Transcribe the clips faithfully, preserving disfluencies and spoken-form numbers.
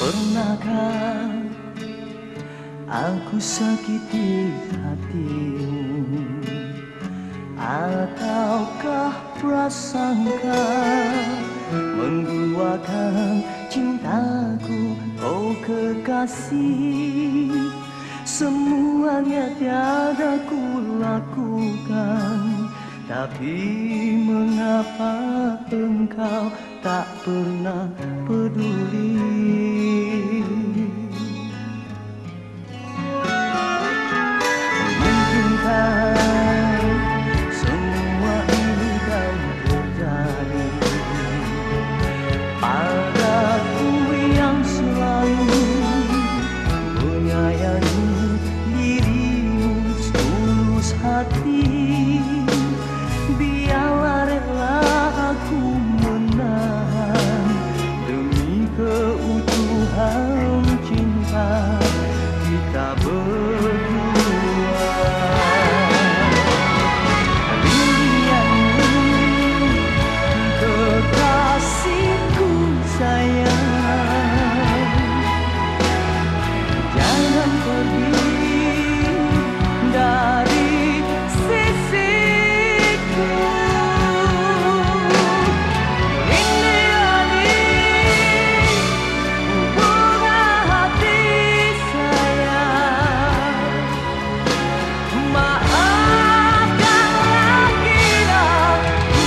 Pernahkah aku sakiti hatimu, ataukah prasangka mengguakan cintaku, oh kekasih? Semuanya tiada ku lakukan, tapi mengapa engkau tak pernah peduli? Mungkinkah semua ini kau terjadi padaku yang selalu menyayangi dirimu setulus hati? Biarlah rela aku menahan demi keutuhan cinta kita berdua. Rindianmu, kekasihku sayang, jangan pergi dari sisiku. Rindiani hubungan hati sayang, maafkanlah bila ku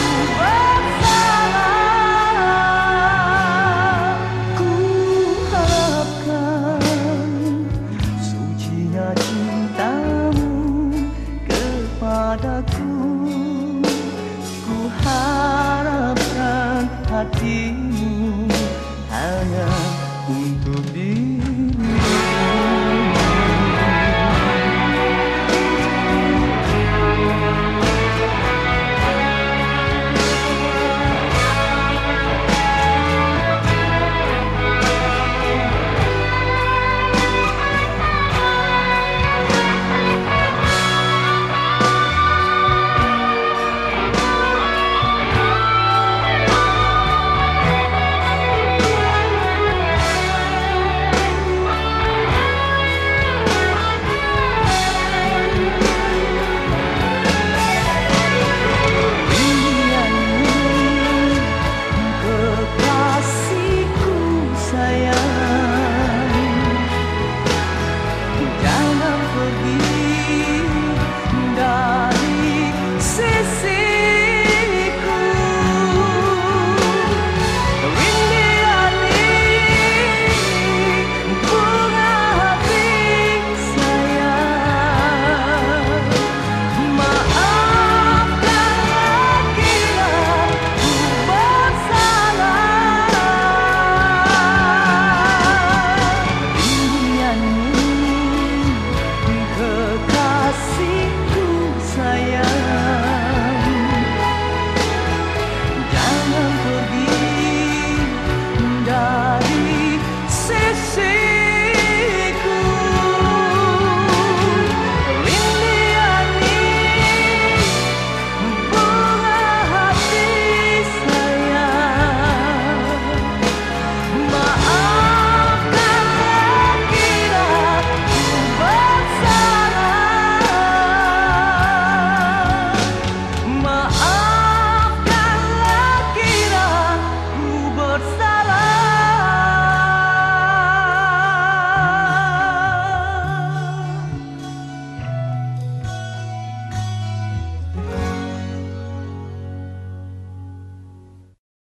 bersalah. Ku harapkan sucinya cintamu kepadaku, ku harapkan hatimu hanya untuk dirimu. Kekasihku sayang,